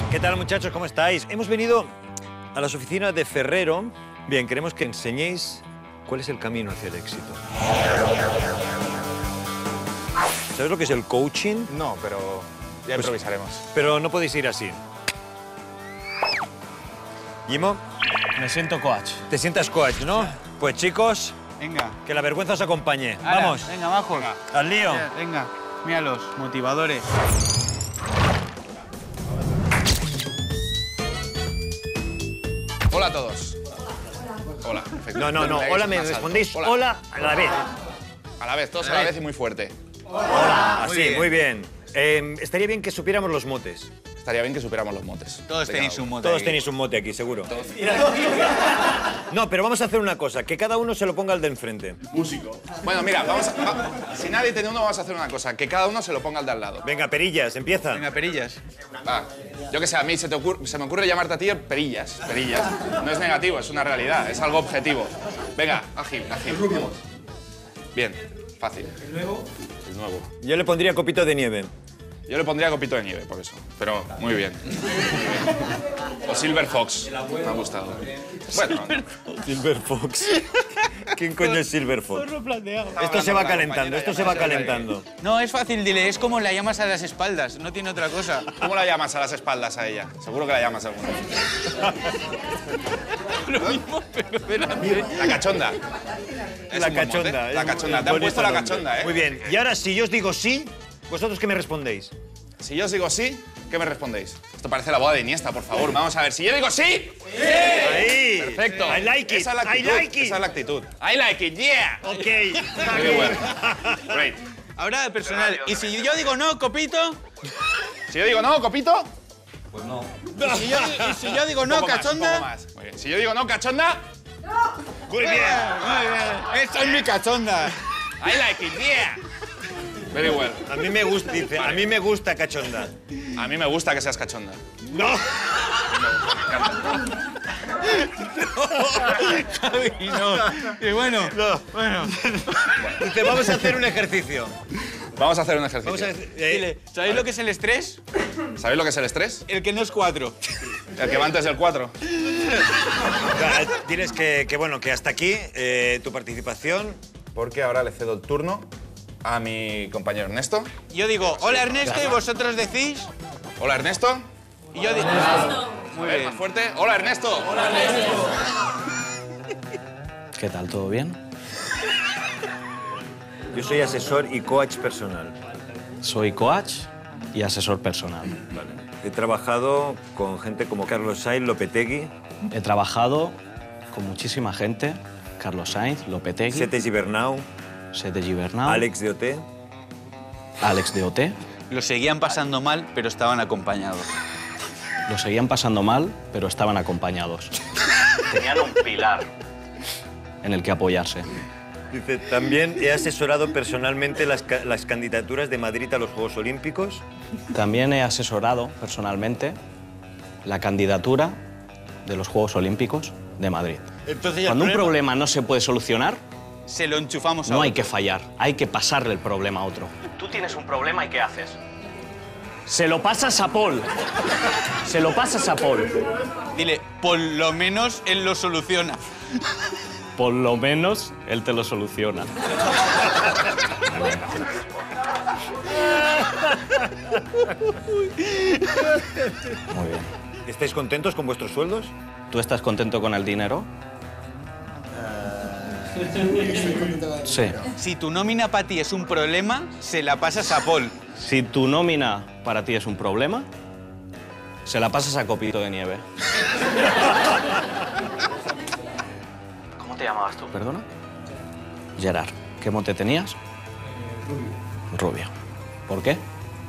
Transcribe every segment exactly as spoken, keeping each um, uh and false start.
¿Qué tal, muchachos? ¿Cómo estáis? Hemos venido a las oficinas de Ferrero. Bien, queremos que enseñéis cuál es el camino hacia el éxito. ¿Sabes lo que es el coaching? No, pero ya Pues- improvisaremos. Pero no podéis ir así. Gimo, Me siento coach. te sientas coach, ¿no? Pues chicos, Venga. que la vergüenza os acompañe. Ala, Vamos, Venga, abajo. al lío. Venga, míralos, motivadores. Hola a todos. Hola. Perfecto. No, no, no. Venga, Hola, me más alto. respondéis hola a la vez. A la vez, todos a la vez y muy fuerte. Hola. Así, bien. muy bien. Eh, estaría bien que supiéramos los motes. Estaría bien que superáramos los motes. Todos de tenéis cada un uno. mote. Todos aquí. tenéis un mote aquí, seguro. No, pero vamos a hacer una cosa, que cada uno se lo ponga al de enfrente. Bueno, mira, vamos a, va- si nadie tiene uno, vamos a hacer una cosa. Que cada uno se lo ponga al de al lado. Venga, Perillas, empieza. Venga, perillas. Va. Yo que sé, a mí se, te ocurre- se me ocurre llamarte a ti el Perillas. Perillas. No es negativo, es una realidad, es algo objetivo. Venga, ágil, ágil. Vamos. Bien, fácil. ¿El nuevo? El nuevo. Yo le pondría copito de nieve. Yo le pondría copito de nieve, por eso. Pero muy bien. O Silver Fox. Me ha gustado. Bueno, Silver Fox. ¿Quién coño es Silver Fox? planteado. Esto se va calentando, esto se va calentando. No, es fácil, dile, es como la llamas a las espaldas, no tiene otra cosa. ¿cómo la llamas a las espaldas a ella? Seguro que la llamas alguna vez. Lo mismo, pero delante. La cachonda. Es La un buen mote. cachonda. La es cachonda. un Te han bonito puesto la nombre. cachonda, ¿eh? Muy bien. Y ahora, si yo os digo sí, ¿vosotros qué me respondéis? Si yo os digo sí, ¿qué me respondéis? Esto parece la boda de Iniesta, por favor. Vamos a ver. Si yo digo sí, Ahí. perfecto. I like it. Esa es la I actitud. like it. Esa es la actitud. I like it, yeah. Ok. Very well. Great. Ahora de personal. Y si yo digo no, copito. Si yo digo no, copito. Y si yo, y si yo digo Un no, poco más, un cachonda. poco más. Muy bien. Si yo digo no, cachonda. Muy bien. Muy bien. Esta es mi cachonda. I like it, yeah. Very well. A mí me gusta, dice, a mí me gusta cachonda. A mí me gusta que seas cachonda. No. Y no. Y bueno, No. bueno. Dice, vamos a hacer un ejercicio. Vamos a hacer un ejercicio. Vamos a hacer, eh, Dile, ¿sabéis lo que es el estrés? ¿Sabéis lo que es el estrés? El que no es cuatro. El que va antes del cuatro. eh, Diles que, que, bueno, que hasta aquí eh, tu participación. Porque ahora le cedo el turno a mi compañero Ernesto. Yo digo, hola Ernesto, y vosotros decís. Hola, Ernesto. Y yo digo. Muy bien. Más fuerte. Hola, Ernesto. Hola, Ernesto. ¿Qué tal? ¿Todo bien? Yo soy asesor y coach personal. Soy coach y asesor personal. He trabajado con gente como Carlos Sainz, Lopetegui, He trabajado con muchísima gente. Carlos Sainz, Lopetegui, Sete Gibernau, Sete Gibernau, Alex de Oté. Alex de Oté. Lo seguían pasando mal, pero estaban acompañados. Lo seguían pasando mal, pero estaban acompañados. Tenían un pilar en el que apoyarse. Dice, también he asesorado personalmente las, ca- las candidaturas de Madrid a los Juegos Olímpicos. También he asesorado personalmente la candidatura de los Juegos Olímpicos de Madrid. Entonces, Cuando un problema no se puede solucionar, Se lo enchufamos a no hay otro. que fallar, hay que pasarle el problema a otro. Tú tienes un problema y ¿qué haces? Se lo pasas a Paul. Se lo pasas a Paul. Dile, por lo menos él lo soluciona. Por lo menos él te lo soluciona. Muy bien. ¿Estáis contentos con vuestros sueldos? ¿Tú estás contento con el dinero? Sí. Si tu nómina para ti es un problema, se la pasas a Paul. Si tu nómina para ti es un problema, se la pasas a Copito de Nieve. ¿Cómo te llamabas tú? ¿Perdona? Gerard. ¿Qué mote tenías? Rubio. Rubio. ¿Por qué?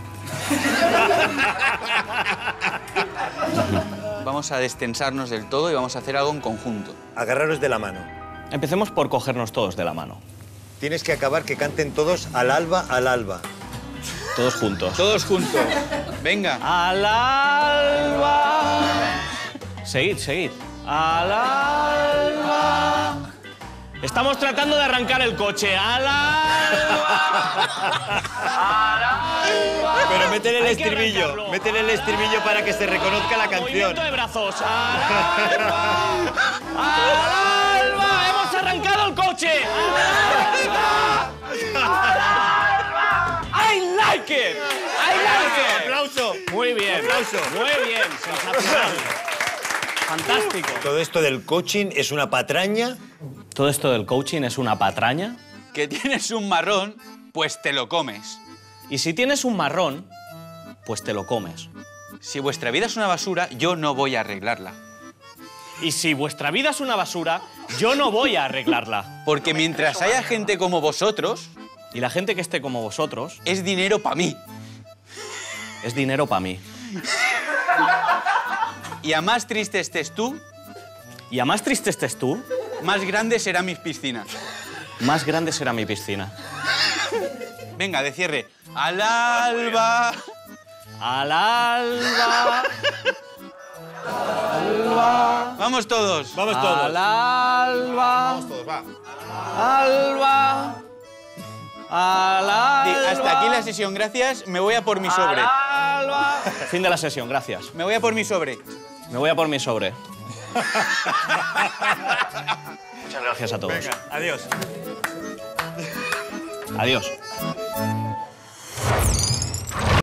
Vamos a destensarnos del todo y vamos a hacer algo en conjunto. Agarraros de la mano. Empecemos por cogernos todos de la mano. Tienes que acabar que canten todos al alba, al alba. Todos juntos. Todos juntos. Venga. Al alba. Seguid, seguid. Al alba. Estamos tratando de arrancar el coche. Al alba. Al alba. Pero métele el Hay que estribillo, arrancarlo. métele el estribillo para que se reconozca la canción. Movimiento de brazos. ¡Al alba! ¡Al alba! ¡Hemos arrancado el coche! ¡Al alba! ¡Al alba! ¡I like it! ¡I like it! ¡Aplauso! Muy bien. Aplauso. Muy bien. Sensacional. Fantástico. Todo esto del coaching es una patraña. Todo esto del coaching es una patraña. Que tienes un marrón, pues te lo comes. Y si tienes un marrón, pues te lo comes. Si vuestra vida es una basura, yo no voy a arreglarla. Y si vuestra vida es una basura, yo no voy a arreglarla. Porque mientras haya gente como vosotros, Y la gente que esté como vosotros es dinero para mí. es dinero para mí. Y a más triste estés tú, Y a más triste estés tú, más grande será mi piscina. más grande será mi piscina. Venga, de cierre. Al alba. Al alba, Vamos todos. Vamos al todos. alba, Todos, va. alba, al Sí, alba. hasta aquí la sesión, gracias. Me voy a por mi sobre. Al alba. Fin de la sesión, gracias. Me voy a por mi sobre. Me voy a por mi sobre. Muchas gracias a todos. Venga, adiós. Adiós.